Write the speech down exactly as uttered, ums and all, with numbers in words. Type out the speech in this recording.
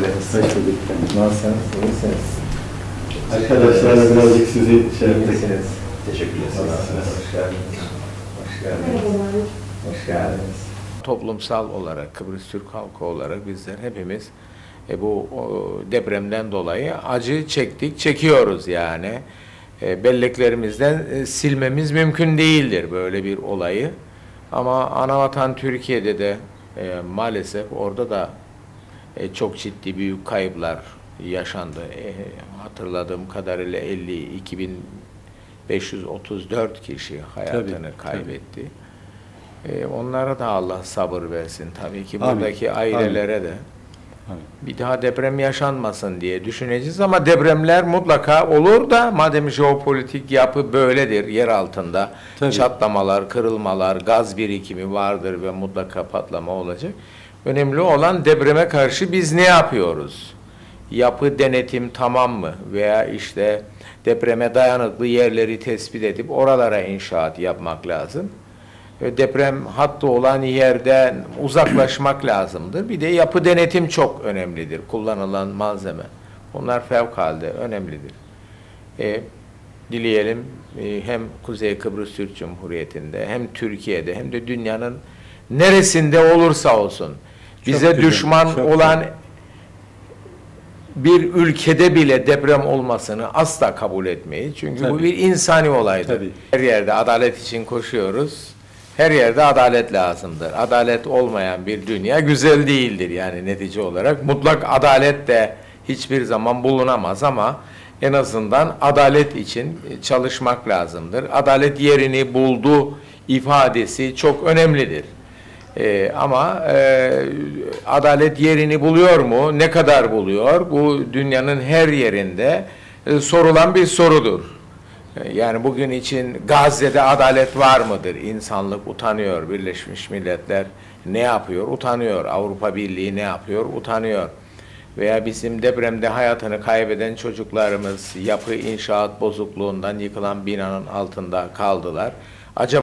geldiniz. Hoş bulduk. Nasılsınız? İyisiniz. Arkadaşlarla birazcık sizi şey yaptık. Teşekkür ederiz. Hoş geldiniz. Hoş geldiniz. Hoş geldiniz. Toplumsal olarak, Kıbrıs Türk halkı olarak bizler hepimiz e, bu o, depremden dolayı acı çektik, çekiyoruz yani. E, belleklerimizden e, silmemiz mümkün değildir böyle bir olayı. Ama anavatan Türkiye'de de e, maalesef orada da e, çok ciddi büyük kayıplar yaşandı. E, hatırladığım kadarıyla elli iki bin beş yüz otuz dört kişi hayatını tabii, kaybetti. Tabii. E, onlara da Allah sabır versin. Tabii ki buradaki Amin. ailelere Amin. de Amin. bir daha deprem yaşanmasın diye düşüneceğiz ama depremler mutlaka olur da madem jeopolitik yapı böyledir, yer altında tabii. çatlamalar, kırılmalar, gaz birikimi vardır ve mutlaka patlama olacak. Önemli olan depreme karşı biz ne yapıyoruz? Yapı denetim tamam mı? Veya işte depreme dayanıklı yerleri tespit edip oralara inşaat yapmak lazım. Deprem hattı olan yerden uzaklaşmak lazımdır. Bir de yapı denetim çok önemlidir. Kullanılan malzeme. Bunlar fevkalade önemlidir. E, dileyelim e, hem Kuzey Kıbrıs Türk Cumhuriyeti'nde hem Türkiye'de hem de dünyanın neresinde olursa olsun bize çok düşman güzel, olan güzel. bir ülkede bile deprem olmasını asla kabul etmeyiz. Çünkü tabii. bu bir insani olaydır. Tabii. Her yerde adalet için koşuyoruz. Her yerde adalet lazımdır. Adalet olmayan bir dünya güzel değildir yani netice olarak. Mutlak adalet de hiçbir zaman bulunamaz ama en azından adalet için çalışmak lazımdır. Adalet yerini buldu ifadesi çok önemlidir. Ee, ama e, adalet yerini buluyor mu? Ne kadar buluyor? Bu dünyanın her yerinde e, sorulan bir sorudur. Yani bugün için Gazze'de adalet var mıdır? İnsanlık utanıyor. Birleşmiş Milletler ne yapıyor? Utanıyor. Avrupa Birliği ne yapıyor? Utanıyor. Veya bizim depremde hayatını kaybeden çocuklarımız yapı inşaat bozukluğundan yıkılan binanın altında kaldılar. Acaba